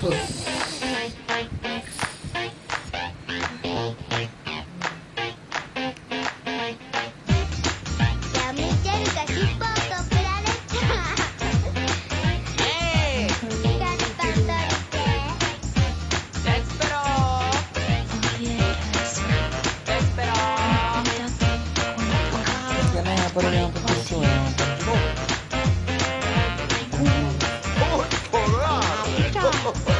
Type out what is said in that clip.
やめてるかヒップホップ振られた。光パン取って。 Ya no, pero ya no te puso, Stop.